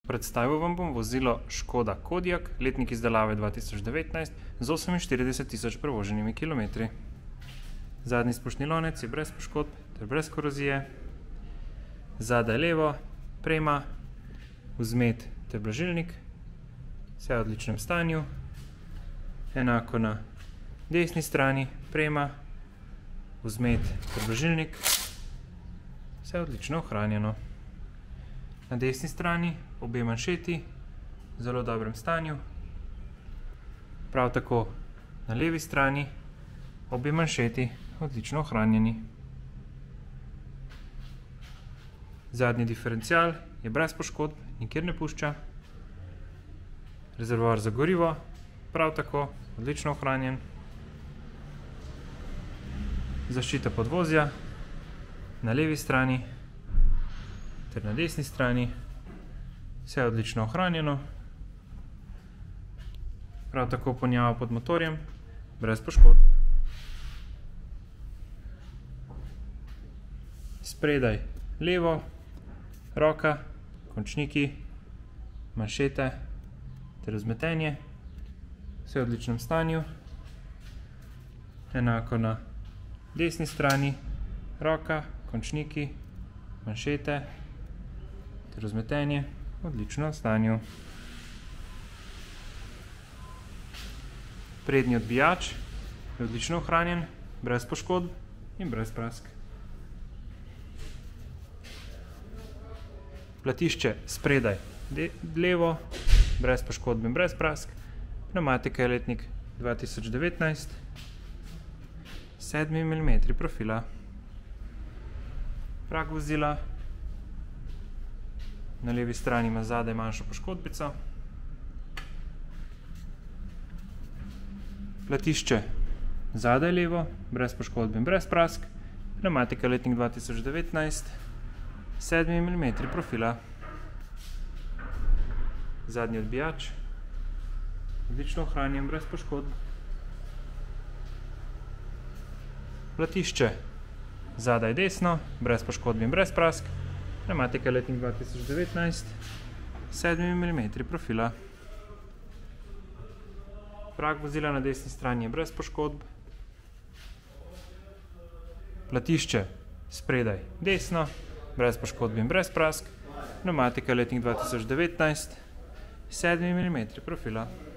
Predstavil vam bom vozilo Škoda Kodiaq, letnik izdelave 2019 z 48 tisoč prevoženimi kilometri. Zadnji spušni lonec je brez poškodb ter brez korozije. Zadaj levo, prema, vzmet ter blažilnik, vse v odličnem stanju. Enako na desni strani, prema, vzmet ter blažilnik, vse odlično ohranjeno. Na desni strani obe manšeti v zelo dobrem stanju. Prav tako na levi strani obe manšeti odlično ohranjeni. Zadnji diferencial je brez poškodb, nikjer ne pušča. Rezervoar za gorivo prav tako odlično ohranjen. Zaščita podvozja na levi strani ter na desni strani, vse je odlično ohranjeno. Prav tako ponjava pod motorjem, brez poškodb. Spredaj levo, roka, končniki, manšete ter vzmetenje, vse v odličnem stanju. Enako na desni strani, roka, končniki, manšete ter vzmetenje v odličnem stanju. Prednji odbijač je odlično ohranjen, brez poškodb in brez prask. Platišče spredaj levo, brez poškodb in brez prask. Pnevmatika je letnik 2019, 7 mm profila. Prag vozila. Na levi strani ima zadaj manjšo poškodbico. Platišče zadaj levo, brez poškodb in brez prask. Pnevmatika letnik 2019, 7 mm profila. Zadnji odbijač, odlično ohranjen, brez poškodb. Platišče zadaj desno, brez poškodb in brez prask. Pnevmatika letnik 2019, 7 mm profila. Prag vozila na desni strani je brez poškodb. Platišče spredaj desno, brez poškodb in brez prask. Pnevmatika letnik 2019, 7 mm profila.